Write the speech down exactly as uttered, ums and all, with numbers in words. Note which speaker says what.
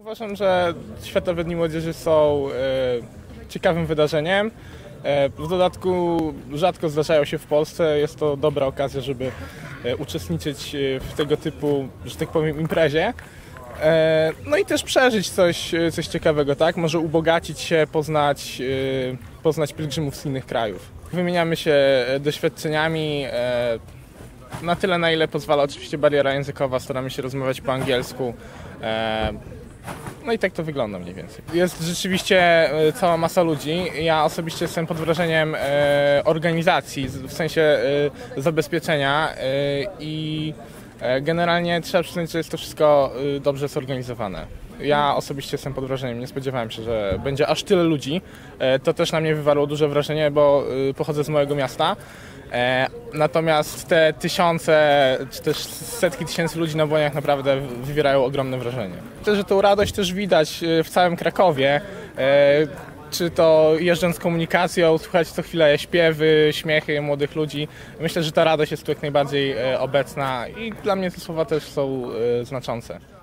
Speaker 1: Uważam, że Światowe Dni Młodzieży są e, ciekawym wydarzeniem. E, w dodatku rzadko zdarzają się w Polsce. Jest to dobra okazja, żeby e, uczestniczyć w tego typu, że tak powiem, imprezie. E, no i też przeżyć coś, coś ciekawego, tak? Może ubogacić się, poznać, e, poznać pielgrzymów z innych krajów. Wymieniamy się doświadczeniami e, na tyle, na ile pozwala oczywiście bariera językowa. Staramy się rozmawiać po angielsku. E, No i tak to wygląda mniej więcej. Jest rzeczywiście cała masa ludzi. Ja osobiście jestem pod wrażeniem e, organizacji, w sensie e, zabezpieczenia e, i e, generalnie trzeba przyznać, że jest to wszystko e, dobrze zorganizowane. Ja osobiście jestem pod wrażeniem, nie spodziewałem się, że będzie aż tyle ludzi. E, to też na mnie wywarło duże wrażenie, bo e, pochodzę z małego miasta. E, natomiast te tysiące, czy też setki tysięcy ludzi na błoniach naprawdę wywierają ogromne wrażenie. Myślę, że tą radość też widać w całym Krakowie. E, czy to jeżdżąc komunikacją, słuchać co chwilę śpiewy, śmiechy młodych ludzi. Myślę, że ta radość jest tu jak najbardziej e, obecna i dla mnie te słowa też są e, znaczące.